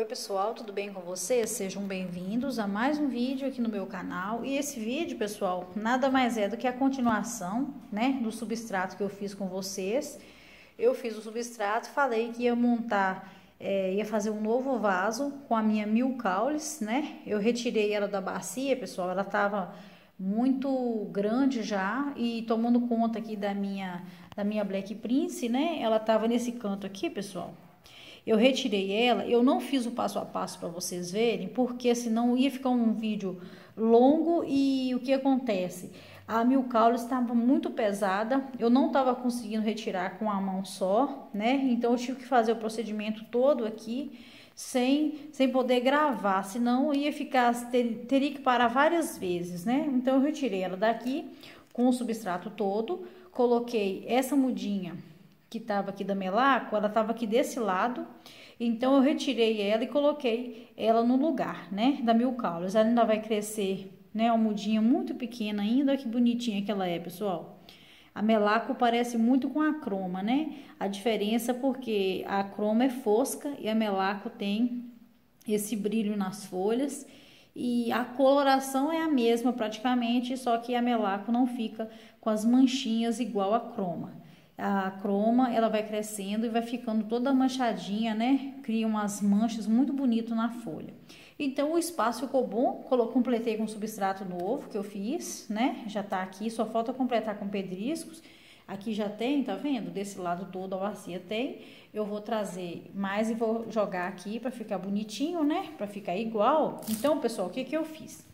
Oi pessoal, tudo bem com vocês? Sejam bem-vindos a mais um vídeo aqui no meu canal. E esse vídeo, pessoal, nada mais é do que a continuação, né, do substrato que eu fiz com vocês. Eu fiz o substrato, falei que ia montar, ia fazer um novo vaso com a minha Mil Caules, né? Eu retirei ela da bacia, pessoal, ela tava muito grande já e tomando conta aqui da minha Black Prince, né? Ela tava nesse canto aqui, pessoal. Eu retirei ela, eu não fiz o passo a passo para vocês verem, porque senão ia ficar um vídeo longo e o que acontece? A Mil Caules estava muito pesada, eu não estava conseguindo retirar com a mão só, né? Então eu tive que fazer o procedimento todo aqui sem poder gravar, senão ia ficar, teria que parar várias vezes, né? Então eu retirei ela daqui com o substrato todo, coloquei essa mudinha que tava aqui da Melaco, ela tava aqui desse lado, então eu retirei ela e coloquei ela no lugar, né, da Mil Caules. Ela ainda vai crescer, né, uma mudinha muito pequena ainda, olha que bonitinha que ela é, pessoal. A Melaco parece muito com a Croma, né, a diferença é porque a Croma é fosca e a Melaco tem esse brilho nas folhas, e a coloração é a mesma praticamente, só que a Melaco não fica com as manchinhas igual a Croma. A Croma, ela vai crescendo e vai ficando toda manchadinha, né? Cria umas manchas muito bonitas na folha. Então, o espaço ficou bom. Completei com substrato novo que eu fiz, né? Já tá aqui, só falta completar com pedriscos. Aqui já tem, tá vendo? Desse lado todo a bacia tem. Eu vou trazer mais e vou jogar aqui pra ficar bonitinho, né? Pra ficar igual. Então, pessoal, o que que eu fiz?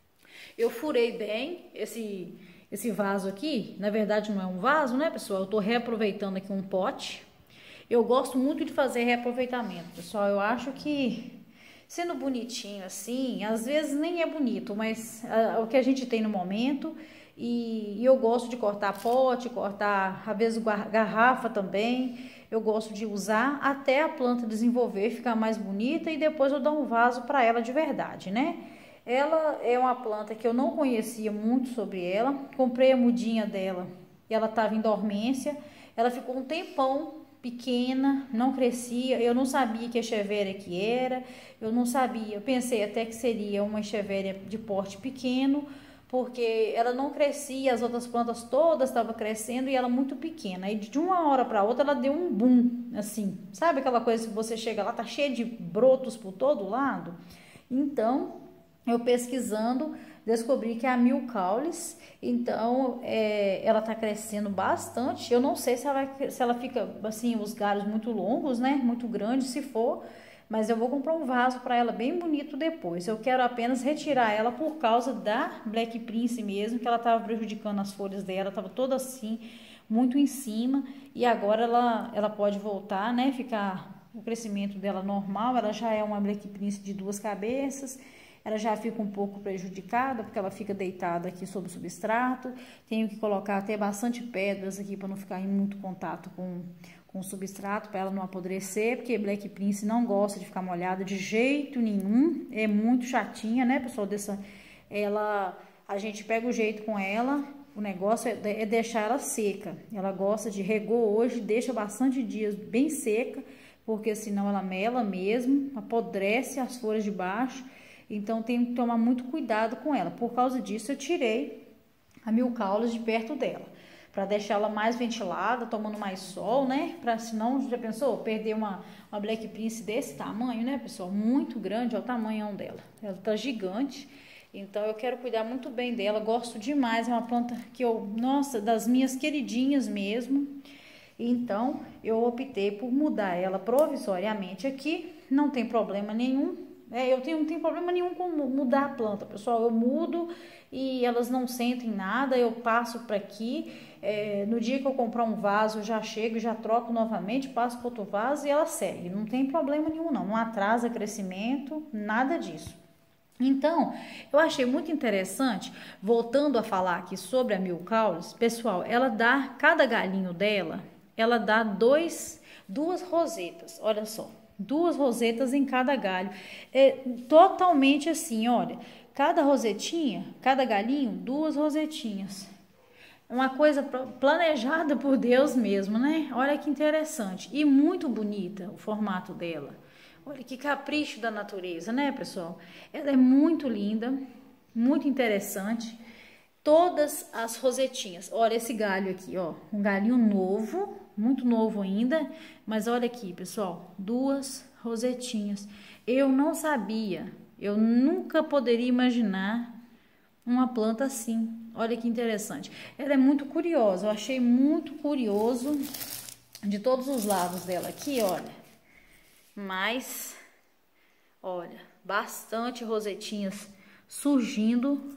Eu furei bem esse vaso aqui. Na verdade não é um vaso, né, pessoal? Eu tô reaproveitando aqui um pote. Eu gosto muito de fazer reaproveitamento, pessoal. Eu acho que sendo bonitinho assim, às vezes nem é bonito, mas é o que a gente tem no momento. E eu gosto de cortar pote, cortar às vezes garrafa também. Eu gosto de usar até a planta desenvolver, ficar mais bonita, e depois eu dou um vaso para ela de verdade, né? Ela é uma planta que eu não conhecia muito sobre ela. Comprei a mudinha dela e ela estava em dormência. Ela ficou um tempão pequena, não crescia. Eu não sabia que echeveria que era. Eu não sabia. Eu pensei até que seria uma echeveria de porte pequeno, porque ela não crescia. As outras plantas todas estavam crescendo e ela muito pequena. E de uma hora para outra ela deu um boom, assim. Sabe aquela coisa que você chega lá, tá cheia de brotos por todo lado? Então, eu pesquisando, descobri que é a Mil Caules. Então, ela tá crescendo bastante. Eu não sei se ela fica, assim, os galhos muito longos, né? Muito grandes, se for. Mas eu vou comprar um vaso para ela bem bonito depois. Eu quero apenas retirar ela por causa da Black Prince mesmo, que ela tava prejudicando as folhas dela. Tava toda assim, muito em cima. E agora ela pode voltar, né? Ficar o crescimento dela normal. Ela já é uma Black Prince de duas cabeças. Ela já fica um pouco prejudicada, porque ela fica deitada aqui sobre o substrato. Tenho que colocar até bastante pedras aqui para não ficar em muito contato com o substrato, para ela não apodrecer, porque Black Prince não gosta de ficar molhada de jeito nenhum. É muito chatinha, né, pessoal? A gente pega o jeito com ela. O negócio é deixar ela seca. Ela gosta de regou hoje, deixa bastante dias bem seca, porque senão ela mela mesmo, apodrece as folhas de baixo. Então, tem que tomar muito cuidado com ela. Por causa disso, eu tirei a Mil Caules de perto dela, para deixar ela mais ventilada, tomando mais sol, né? Para senão, já pensou, perder uma Black Prince desse tamanho, né, pessoal? Muito grande, olha o tamanhão dela. Ela tá gigante. Então, eu quero cuidar muito bem dela. Gosto demais, é uma planta que nossa, das minhas queridinhas mesmo. Então, eu optei por mudar ela provisoriamente aqui. Não tem problema nenhum. Eu não tenho problema nenhum com mudar a planta, pessoal. Eu mudo e elas não sentem nada. Eu passo para aqui. No dia que eu comprar um vaso, eu já chego, já troco novamente, passo para outro vaso e ela segue. Não tem problema nenhum, não. Não atrasa crescimento, nada disso. Então, eu achei muito interessante, voltando a falar aqui sobre a Mil Caules, pessoal, cada galinho dela, ela dá duas rosetas, olha só. 2 rosetas em cada galho. É totalmente assim, olha. Cada rosetinha, cada galinho, 2 rosetinhas. Uma coisa planejada por Deus mesmo, né? Olha que interessante. E muito bonita o formato dela. Olha que capricho da natureza, né, pessoal? Ela é muito linda, muito interessante. Todas as rosetinhas. Olha esse galho aqui, ó. Um galinho novo, muito novo ainda. Mas olha aqui, pessoal. 2 rosetinhas. Eu não sabia, eu nunca poderia imaginar uma planta assim. Olha que interessante. Ela é muito curiosa, eu achei muito curioso de todos os lados dela aqui, olha. Mas, olha, bastante rosetinhas surgindo.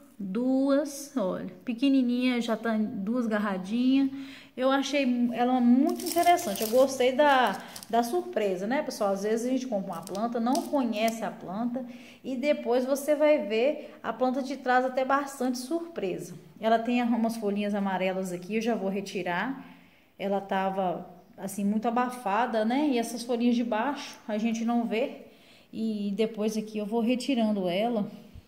2, olha, pequenininha, já tá 2 garradinhas. Eu achei ela muito interessante. Eu gostei da surpresa, né, pessoal? Às vezes a gente compra uma planta, não conhece a planta e depois você vai ver a planta te traz até bastante surpresa. Ela tem umas folhinhas amarelas aqui, eu já vou retirar. Ela tava assim muito abafada, né? E essas folhinhas de baixo a gente não vê. E depois aqui eu vou retirando ela.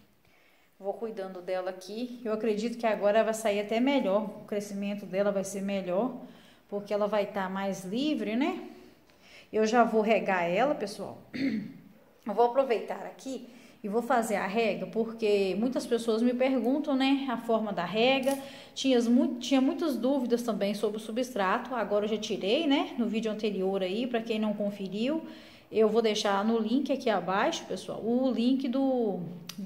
Vou cuidando dela aqui. Eu acredito que agora ela vai sair até melhor. O crescimento dela vai ser melhor, porque ela vai estar mais livre, né? Eu já vou regar ela, pessoal. Eu vou aproveitar aqui e vou fazer a rega, porque muitas pessoas me perguntam, né, a forma da rega. Tinha muitas dúvidas também sobre o substrato. Agora eu já tirei, né, no vídeo anterior aí, para quem não conferiu. Eu vou deixar no link aqui abaixo, pessoal, o link do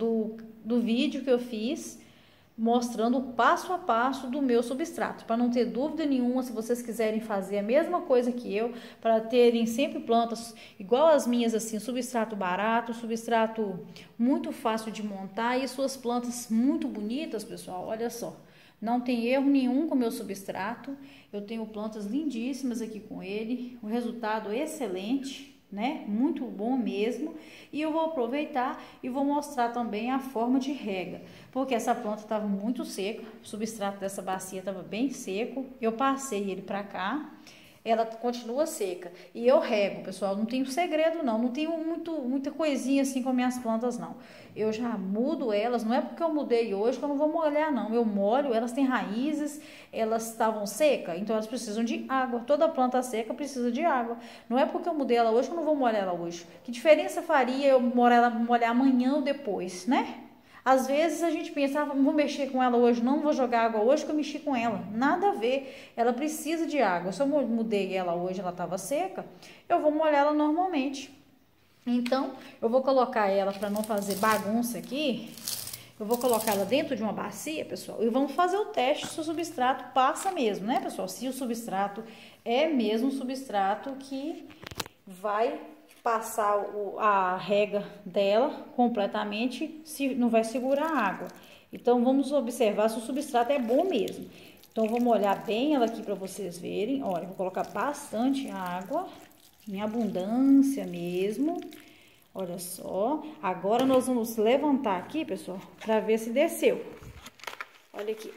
vídeo que eu fiz mostrando o passo a passo do meu substrato, para não ter dúvida nenhuma. Se vocês quiserem fazer a mesma coisa que eu, para terem sempre plantas igual as minhas, assim, substrato barato, substrato muito fácil de montar e suas plantas muito bonitas, pessoal, olha só. Não tem erro nenhum com o meu substrato, eu tenho plantas lindíssimas aqui com ele, o resultado é excelente, né? Muito bom mesmo. E eu vou aproveitar e vou mostrar também a forma de rega, porque essa planta estava muito seca, o substrato dessa bacia estava bem seco. Eu passei ele para cá, ela continua seca e eu rego, pessoal. Não tenho segredo não tenho muita coisinha assim com minhas plantas não. Eu já mudo elas, não é porque eu mudei hoje que eu não vou molhar não. Eu molho, elas têm raízes, elas estavam secas, então elas precisam de água. Toda planta seca precisa de água. Não é porque eu mudei ela hoje que eu não vou molhar ela hoje. Que diferença faria eu molhar amanhã ou depois, né? Às vezes a gente pensa, não vou mexer com ela hoje, não vou jogar água hoje que eu mexi com ela. Nada a ver, ela precisa de água. Se eu mudei ela hoje, ela estava seca, eu vou molhar ela normalmente. Então, eu vou colocar ela, para não fazer bagunça aqui, eu vou colocar ela dentro de uma bacia, pessoal, e vamos fazer o teste se o substrato passa mesmo, né, pessoal? Se o substrato é mesmo um substrato que vai passar a rega dela completamente, se não vai segurar a água. Então vamos observar se o substrato é bom mesmo. Então vou molhar bem ela aqui para vocês verem. Olha, vou colocar bastante água, em abundância mesmo. Olha só. Agora nós vamos levantar aqui, pessoal, para ver se desceu. Olha aqui.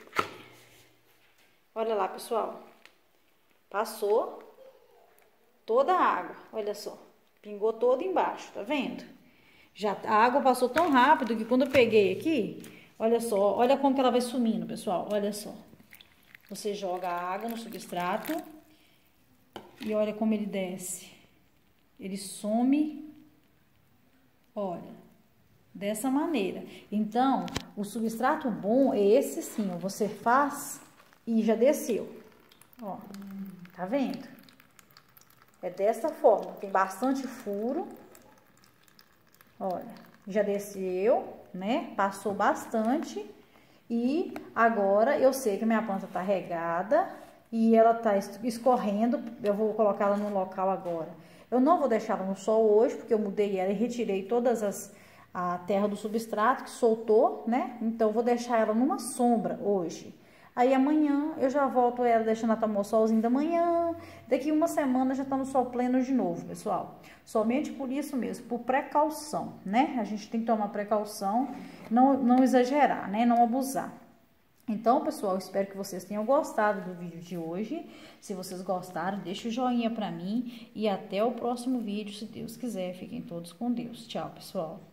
Olha lá, pessoal. Passou toda a água, olha só. Pingou todo embaixo, tá vendo? Já a água passou tão rápido que quando eu peguei aqui, olha só, olha como que ela vai sumindo, pessoal, olha só. Você joga a água no substrato e olha como ele desce. Ele some, olha, dessa maneira. Então, o substrato bom é esse sim, ó, você faz e já desceu, ó, tá vendo? É dessa forma, tem bastante furo, olha, já desceu, né, passou bastante e agora eu sei que minha planta tá regada e ela tá escorrendo. Eu vou colocar ela no local agora. Eu não vou deixar ela no sol hoje, porque eu mudei ela e retirei todas a terra do substrato que soltou, né, então eu vou deixar ela numa sombra hoje. Aí amanhã eu já volto ela deixando ela tomar o solzinho da manhã. Daqui uma semana já tá no sol pleno de novo, pessoal. Somente por isso mesmo, por precaução, né? A gente tem que tomar precaução, não exagerar, né? Não abusar. Então, pessoal, espero que vocês tenham gostado do vídeo de hoje. Se vocês gostaram, deixa o joinha pra mim. E até o próximo vídeo, se Deus quiser. Fiquem todos com Deus. Tchau, pessoal.